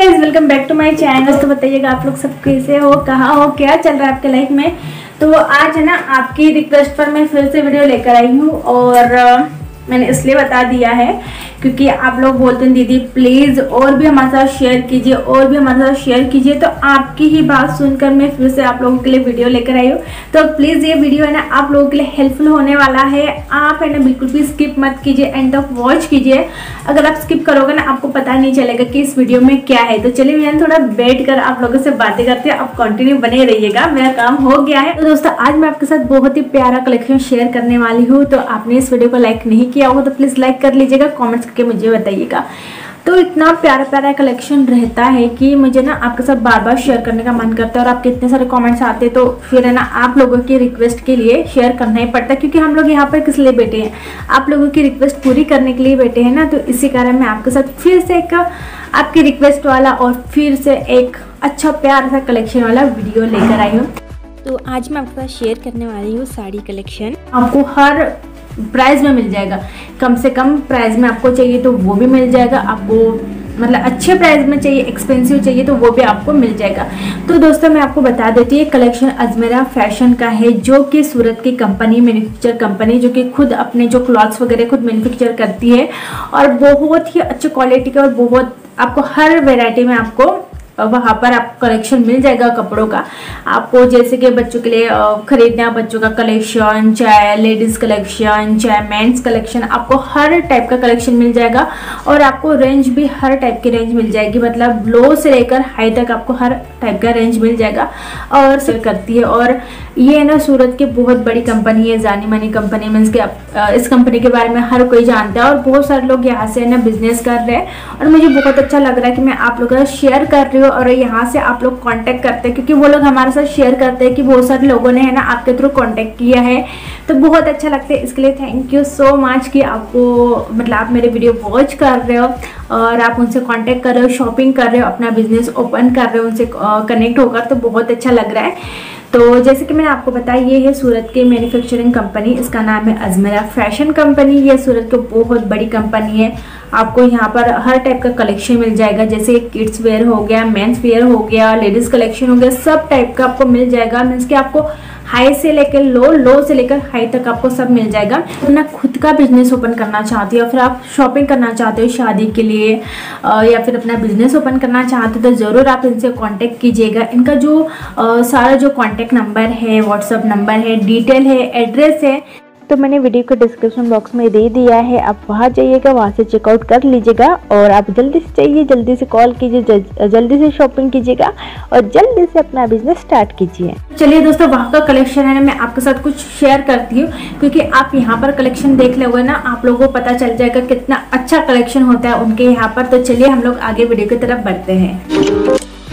Guys, welcome back to my channel. तो बताइएगा आप लोग सब कैसे हो, कहाँ हो, क्या चल रहा है आपके लाइफ में। तो आज है ना, आपकी रिक्वेस्ट पर मैं फिर से वीडियो लेकर आई हूँ और मैंने इसलिए बता दिया है क्योंकि आप लोग बोलते हैं दीदी प्लीज़ और भी हमारे साथ शेयर कीजिए, और भी हमारे साथ शेयर कीजिए। तो आपकी ही बात सुनकर मैं फिर से आप लोगों के लिए वीडियो लेकर आई हूँ। तो प्लीज़ ये वीडियो है ना आप लोगों के लिए हेल्पफुल होने वाला है। आप है ना बिल्कुल भी स्किप मत कीजिए, एंड तक वॉच कीजिए। अगर आप स्किप करोगे ना आपको पता नहीं चलेगा कि इस वीडियो में क्या है। तो चलिए मैंने थोड़ा बैठ कर आप लोगों से बातें करते हैं, आप कंटिन्यू बने रहिएगा, मेरा काम हो गया है। तो दोस्तों आज मैं आपके साथ बहुत ही प्यारा कलेक्शन शेयर करने वाली हूँ। तो आपने इस वीडियो को लाइक नहीं किया होगा तो प्लीज़ लाइक कर लीजिएगा, कमेंट्स करके मुझे बताइएगा। तो इतना प्यारा प्यारा कलेक्शन रहता है कि मुझे ना आपके साथ बार बार शेयर करने का मन करता है। और आपके इतने सारे कमेंट्स आते हैं तो फिर है ना आप लोगों की रिक्वेस्ट के लिए शेयर करना ही पड़ता है, क्योंकि हम लोग यहाँ पर किस लिए बैठे हैं, आप लोगों की रिक्वेस्ट पूरी करने के लिए बैठे हैं ना। तो इसी कारण मैं आपके साथ फिर से एक आपकी रिक्वेस्ट वाला और फिर से एक अच्छा प्यारा सा कलेक्शन वाला वीडियो लेकर आई हूँ। तो आज मैं आपके साथ शेयर करने वाली हूँ साड़ी कलेक्शन। आपको हर प्राइस में मिल जाएगा, कम से कम प्राइस में आपको चाहिए तो वो भी मिल जाएगा, आपको मतलब अच्छे प्राइस में चाहिए, एक्सपेंसिव चाहिए तो वो भी आपको मिल जाएगा। तो दोस्तों मैं आपको बता देती हूँ, कलेक्शन अजमेरा फैशन का है, जो कि सूरत की कंपनी, मैन्युफैक्चर कंपनी, जो कि खुद अपने जो क्लॉथ्स वगैरह खुद मैन्युफैक्चर करती है और बहुत ही अच्छी क्वालिटी का और बहुत आपको हर वेराइटी में आपको वहाँ पर आपको कलेक्शन मिल जाएगा कपड़ों का। आपको जैसे कि बच्चों के लिए खरीदना, बच्चों का कलेक्शन, चाहे लेडीज़ कलेक्शन, चाहे मेंस कलेक्शन, आपको हर टाइप का कलेक्शन मिल जाएगा। और आपको रेंज भी हर टाइप की रेंज मिल जाएगी, मतलब लो से लेकर हाई तक आपको हर टाइप का रेंज मिल जाएगा और सेल करती है। और ये है ना सूरत की बहुत बड़ी कंपनी है, जानी मानी कंपनी, मीन्स कि इस कंपनी के बारे में हर कोई जानता है और बहुत सारे लोग यहाँ से है ना बिजनेस कर रहे हैं। और मुझे बहुत अच्छा लग रहा है कि मैं आप लोगों के साथ शेयर कर रही हूँ और यहाँ से आप लोग कांटेक्ट करते हैं, क्योंकि वो लोग हमारे साथ शेयर करते हैं कि बहुत सारे लोगों ने है ना आपके थ्रू कांटेक्ट किया है। तो बहुत अच्छा लगता है, इसके लिए थैंक यू सो मच कि आपको मतलब आप मेरे वीडियो वॉच कर रहे हो और आप उनसे कांटेक्ट कर रहे हो, शॉपिंग कर रहे हो, अपना बिजनेस ओपन कर रहे हो उनसे कनेक्ट होकर। तो बहुत अच्छा लग रहा है। तो जैसे कि मैंने आपको बताया, ये है सूरत की मैन्युफैक्चरिंग कंपनी, इसका नाम है अजमेरा फैशन कंपनी। ये सूरत की बहुत बड़ी कंपनी है। आपको यहाँ पर हर टाइप का कलेक्शन मिल जाएगा, जैसे किड्स वेयर हो गया, मेंस वेयर हो गया, लेडीज कलेक्शन हो गया, सब टाइप का आपको मिल जाएगा। मीन्स कि आपको हाई से लेकर लो, लो से लेकर हाई तक आपको सब मिल जाएगा। अपना खुद का बिजनेस ओपन करना चाहते हो या फिर आप शॉपिंग करना चाहते हो शादी के लिए या फिर अपना बिजनेस ओपन करना चाहते हो तो ज़रूर आप इनसे कांटेक्ट कीजिएगा। इनका जो सारा जो कांटेक्ट नंबर है, व्हाट्सअप नंबर है, डिटेल है, एड्रेस है, तो मैंने वीडियो को डिस्क्रिप्शन बॉक्स में दे दिया है, आप वहाँ जाइएगा, वहाँ से चेकआउट कर लीजिएगा। और आप जल्दी से चाहिए, जल्दी से कॉल कीजिए, जल्दी से शॉपिंग कीजिएगा और जल्दी से अपना बिजनेस स्टार्ट कीजिए। चलिए दोस्तों, वहाँ का कलेक्शन है ना मैं आपके साथ कुछ शेयर करती हूँ, क्योंकि आप यहाँ पर कलेक्शन देख लोगे ना आप लोगों को पता चल जाएगा कितना अच्छा कलेक्शन होता है उनके यहाँ पर। तो चलिए हम लोग आगे वीडियो की तरफ बढ़ते हैं।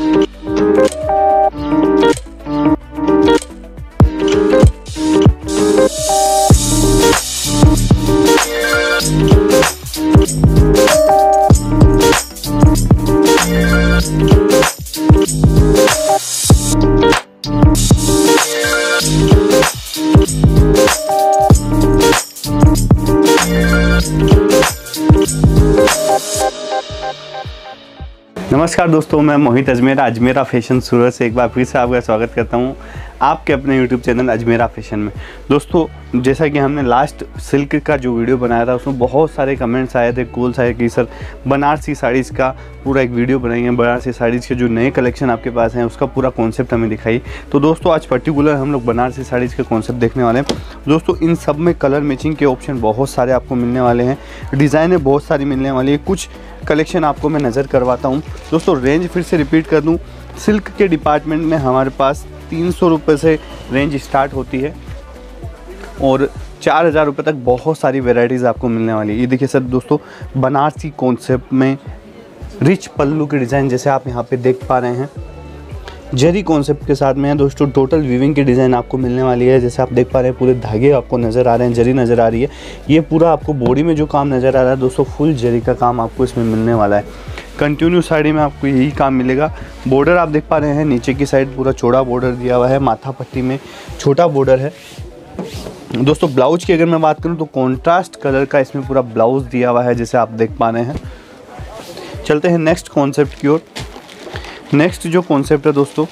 नमस्कार दोस्तों, मैं मोहित अजमेरा फैशन सूरत से एक बार फिर से आपका स्वागत करता हूं आपके अपने YouTube चैनल अजमेरा फैशन में। दोस्तों जैसा कि हमने लास्ट सिल्क का जो वीडियो बनाया था उसमें बहुत सारे कमेंट्स आए थे, कॉल्स आए कि सर बनारसी साड़ीज़ का पूरा एक वीडियो बनाइए, बनारसी साड़ीज़ के जो नए कलेक्शन आपके पास हैं उसका पूरा कॉन्सेप्ट हमें दिखाई। तो दोस्तों आज पर्टिकुलर हम लोग बनारसी साड़ीज़ के कॉन्सेप्ट देखने वाले हैं। दोस्तों इन सब में कलर मैचिंग के ऑप्शन बहुत सारे आपको मिलने वाले हैं, डिज़ाइनें बहुत सारी मिलने वाली है। कुछ कलेक्शन आपको मैं नज़र करवाता हूँ। दोस्तों रेंज फिर से रिपीट कर दूँ, सिल्क के डिपार्टमेंट में हमारे पास 300 रुपये से रेंज स्टार्ट होती है और 4000 रुपये तक बहुत सारी वेराइटीज़ आपको मिलने वाली है। ये देखिए सर दोस्तों, बनारसी कॉन्सेप्ट में रिच पल्लू के डिज़ाइन जैसे आप यहाँ पे देख पा रहे हैं, जरी कॉन्सेप्ट के साथ में है दोस्तों। टोटल वीविंग की डिज़ाइन आपको मिलने वाली है, जैसे आप देख पा रहे हैं पूरे धागे आपको नज़र आ रहे हैं, जरी नज़र आ रही है। ये पूरा आपको बॉडी में जो काम नज़र आ रहा है दोस्तों, फुल जरी का काम आपको इसमें मिलने वाला है। कंटिन्यू साड़ी में आपको यही काम मिलेगा। बॉर्डर आप देख पा रहे हैं, नीचे की साइड पूरा चौड़ा बॉर्डर दिया हुआ है, माथा पट्टी में छोटा बॉर्डर है। दोस्तों ब्लाउज की अगर मैं बात करूँ तो कॉन्ट्रास्ट कलर का इसमें पूरा ब्लाउज दिया हुआ है, जैसे आप देख पा रहे हैं। चलते हैं नेक्स्ट कॉन्सेप्ट की ओर। नेक्स्ट जो कॉन्सेप्ट है दोस्तों,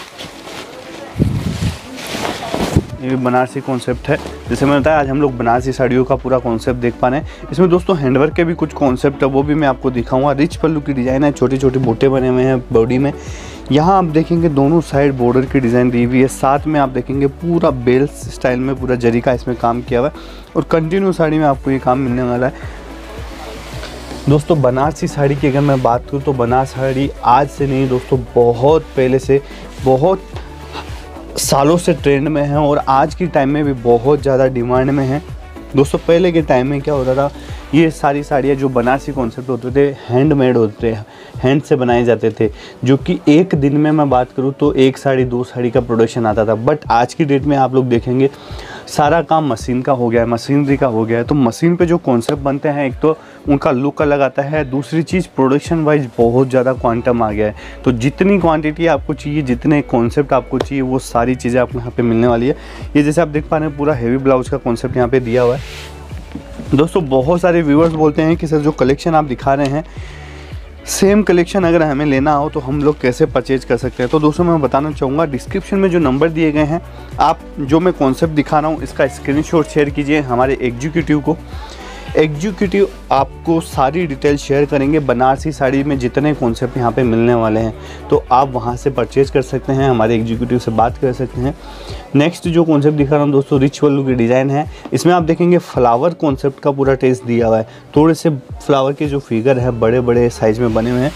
ये बनारसी कॉन्सेप्ट है। जैसे मैंने बताया, आज हम लोग बनारसी साड़ियों का पूरा कॉन्सेप्ट देख पा रहे हैं। इसमें दोस्तों हैंडवर्क के भी कुछ कॉन्सेप्ट है, वो भी मैं आपको दिखाऊंगा। रिच पल्लू की डिज़ाइन है, छोटे छोटे बूटे बने हुए हैं बॉडी में। यहाँ आप देखेंगे दोनों साइड बॉर्डर की डिज़ाइन दी हुई है, साथ में आप देखेंगे पूरा बेल स्टाइल में पूरा जरी का इसमें काम किया हुआ है, और कंटिन्यू साड़ी में आपको ये काम मिलने वाला है। दोस्तों बनारसी साड़ी की अगर मैं बात करूँ तो बनारसी साड़ी आज से नहीं दोस्तों, बहुत पहले से, बहुत सालों से ट्रेंड में है, और आज की टाइम में भी बहुत ज़्यादा डिमांड में है। दोस्तों पहले के टाइम में क्या होता था, ये सारी साड़ियाँ जो बनारसी कॉन्सेप्ट होते थे हैंडमेड होते हैं, हैंड से बनाए जाते थे, जो कि एक दिन में मैं बात करूँ तो 1 साड़ी 2 साड़ी का प्रोडक्शन आता था। बट आज की डेट में आप लोग देखेंगे सारा काम मशीन का हो गया है, मशीनरी का हो गया है। तो मशीन पे जो कॉन्सेप्ट बनते हैं, एक तो उनका लुक अलग आता है, दूसरी चीज़ प्रोडक्शन वाइज बहुत ज़्यादा क्वांटम आ गया है। तो जितनी क्वांटिटी आपको चाहिए, जितने कॉन्सेप्ट आपको चाहिए, वो सारी चीज़ें आपको यहाँ पे मिलने वाली है। ये जैसे आप देख पा रहे हैं पूरा हेवी ब्लाउज का कॉन्सेप्ट यहाँ पे दिया हुआ है। दोस्तों बहुत सारे व्यूअर्स बोलते हैं कि सर जो कलेक्शन आप दिखा रहे हैं, सेम कलेक्शन अगर हमें लेना हो तो हम लोग कैसे परचेज कर सकते हैं। तो दोस्तों मैं बताना चाहूँगा, डिस्क्रिप्शन में जो नंबर दिए गए हैं, आप जो मैं कॉन्सेप्ट दिखा रहा हूँ इसका स्क्रीनशॉट शेयर कीजिए हमारे एग्जीक्यूटिव को। एग्जीक्यूटिव आपको सारी डिटेल शेयर करेंगे, बनारसी साड़ी में जितने कॉन्सेप्ट यहाँ पे मिलने वाले हैं, तो आप वहाँ से परचेज कर सकते हैं, हमारे एग्जीक्यूटिव से बात कर सकते हैं। नेक्स्ट जो कॉन्सेप्ट दिखा रहा हूँ दोस्तों, रिच पल्लू की डिज़ाइन है। इसमें आप देखेंगे फ्लावर कॉन्सेप्ट का पूरा टेस्ट दिया हुआ है, थोड़े से फ्लावर के जो फिगर है बड़े बड़े साइज में बने हुए हैं,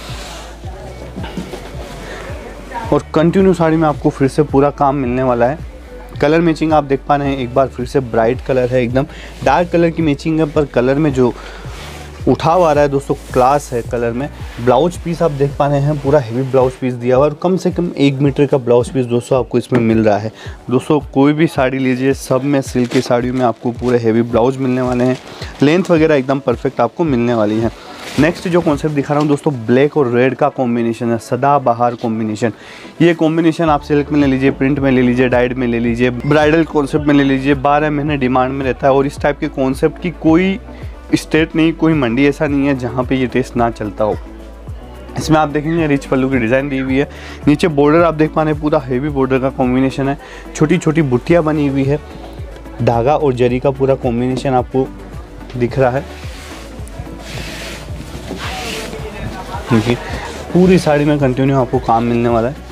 और कंटिन्यू साड़ी में आपको फिर से पूरा काम मिलने वाला है। कलर मैचिंग आप देख पा रहे हैं, एक बार फिर से ब्राइट कलर है, एकदम डार्क कलर की मैचिंग है, पर कलर में जो उठाव आ रहा है दोस्तों, क्लास है कलर में। ब्लाउज पीस आप देख पा रहे हैं, पूरा हेवी ब्लाउज पीस दिया हुआ है, और कम से कम 1 मीटर का ब्लाउज पीस दोस्तों आपको इसमें मिल रहा है। दोस्तों कोई भी साड़ी लीजिए, सब में सिल्क की साड़ियों में आपको पूरे हेवी ब्लाउज मिलने वाले हैं, लेंथ वगैरह एकदम परफेक्ट आपको मिलने वाली है। नेक्स्ट जो कॉन्सेप्ट दिखा रहा हूँ दोस्तों, ब्लैक और रेड का कॉम्बिनेशन है, सदाबहार कॉम्बिनेशन। ये कॉम्बिनेशन आप सिल्क में ले लीजिए, प्रिंट में ले लीजिए, डाइड में ले लीजिए, ब्राइडल कॉन्सेप्ट में ले लीजिए, 12 महीने डिमांड में रहता है। और इस टाइप के कॉन्सेप्ट की कोई स्टेट नहीं, कोई मंडी ऐसा नहीं है जहाँ पे ये टेस्ट ना चलता हो। इसमें आप देखेंगे रिच पल्लू की डिज़ाइन दी हुई है, नीचे बॉर्डर आप देख पा रहे हैं, पूरा हेवी बॉर्डर का कॉम्बिनेशन है, छोटी छोटी बुट्टियाँ बनी हुई है, धागा और जरी का पूरा कॉम्बिनेशन आपको दिख रहा है। क्योंकि पूरी साड़ी में कंटिन्यू आपको काम मिलने वाला है।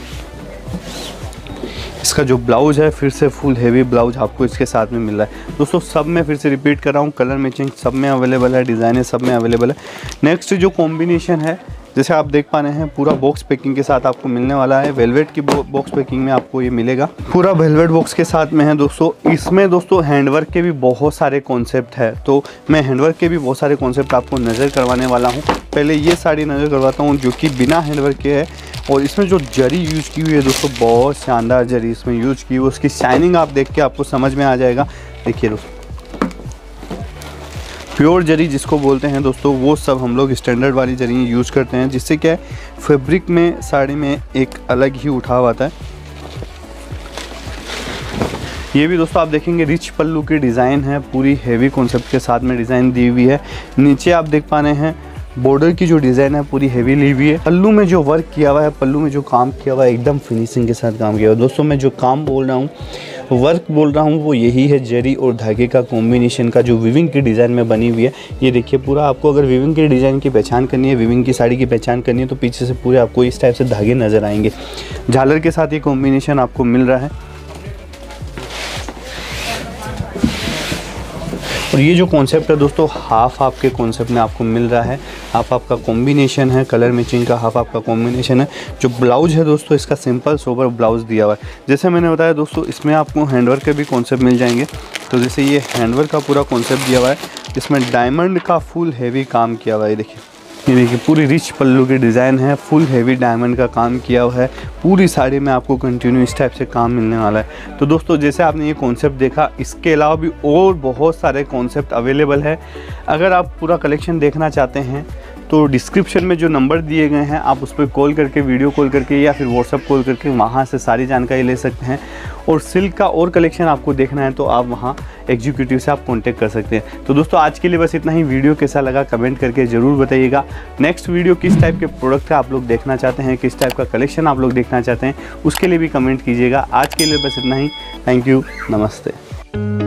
इसका जो ब्लाउज है फिर से फुल हेवी ब्लाउज आपको इसके साथ में मिल रहा है। दोस्तों सब में फिर से रिपीट कर रहा हूँ, कलर मैचिंग सब में अवेलेबल है, डिज़ाइने सब में अवेलेबल है। नेक्स्ट जो कॉम्बिनेशन है, जैसे आप देख पा रहे हैं, पूरा बॉक्स पैकिंग के साथ आपको मिलने वाला है। वेलवेट की बॉक्स पैकिंग में आपको ये मिलेगा, पूरा वेलवेट बॉक्स के साथ में है दोस्तों। इसमें दोस्तों हैंडवर्क के भी बहुत सारे कॉन्सेप्ट है, तो मैं हैंडवर्क के भी बहुत सारे कॉन्सेप्ट आपको नज़र करवाने वाला हूँ। पहले ये साड़ी नज़र करवाता हूँ जो कि बिना हैंडवर्क के है, और इसमें जो जरी यूज़ की हुई है दोस्तों, बहुत शानदार जरी इसमें यूज़ की हुई है। उसकी शाइनिंग आप देख के आपको समझ में आ जाएगा। देखिए दोस्तों, प्योर जरी जिसको बोलते हैं दोस्तों, वो सब हम लोग स्टैंडर्ड वाली जरी यूज़ करते हैं, जिससे क्या है फैब्रिक में साड़ी में एक अलग ही उठाव आता है। ये भी दोस्तों आप देखेंगे रिच पल्लू की डिज़ाइन है, पूरी हेवी कॉन्सेप्ट के साथ में डिज़ाइन दी हुई है। नीचे आप देख पा रहे हैं बॉर्डर की जो डिज़ाइन है पूरी हेवी ली हुई है। पल्लू में जो वर्क किया हुआ है, पल्लू में जो काम किया हुआ है, एकदम फिनिशिंग के साथ काम किया हुआ है। दोस्तों मैं जो काम बोल रहा हूँ, वर्क बोल रहा हूँ, वो यही है, जरी और धागे का कॉम्बिनेशन का जो विविंग की डिज़ाइन में बनी हुई है। ये देखिए पूरा आपको अगर विविंग के डिज़ाइन की पहचान करनी है, विविंग की साड़ी की पहचान करनी है, तो पीछे से पूरे आपको इस टाइप से धागे नज़र आएंगे। झालर के साथ ये कॉम्बिनेशन आपको मिल रहा है। और ये जो कॉन्सेप्ट है दोस्तों, हाफ आपके कॉन्सेप्ट में आपको मिल रहा है, हाफ आपका कॉम्बिनेशन है, कलर मैचिंग का हाफ आपका कॉम्बिनेशन है। जो ब्लाउज है दोस्तों, इसका सिंपल सोबर ब्लाउज दिया हुआ है। जैसे मैंने बताया दोस्तों, इसमें आपको हैंडवर्क के भी कॉन्सेप्ट मिल जाएंगे। तो जैसे ये हैंडवर्क का पूरा कॉन्सेप्ट दिया हुआ है, इसमें डायमंड का फुल हेवी काम किया हुआ है। ये देखिए पूरी रिच पल्लू की डिज़ाइन है, फुल हेवी डायमंड का काम किया हुआ है। पूरी साड़ी में आपको कंटिन्यू इस टाइप से काम मिलने वाला है। तो दोस्तों जैसे आपने ये कॉन्सेप्ट देखा, इसके अलावा भी और बहुत सारे कॉन्सेप्ट अवेलेबल है। अगर आप पूरा कलेक्शन देखना चाहते हैं तो डिस्क्रिप्शन में जो नंबर दिए गए हैं आप उस पर कॉल करके, वीडियो कॉल करके या फिर व्हाट्सअप कॉल करके वहाँ से सारी जानकारी ले सकते हैं। और सिल्क का और कलेक्शन आपको देखना है तो आप वहाँ एग्जीक्यूटिव से आप कांटेक्ट कर सकते हैं। तो दोस्तों आज के लिए बस इतना ही। वीडियो कैसा लगा कमेंट करके ज़रूर बताइएगा। नेक्स्ट वीडियो किस टाइप के प्रोडक्ट का आप लोग देखना चाहते हैं, किस टाइप का कलेक्शन आप लोग देखना चाहते हैं, उसके लिए भी कमेंट कीजिएगा। आज के लिए बस इतना ही। थैंक यू, नमस्ते।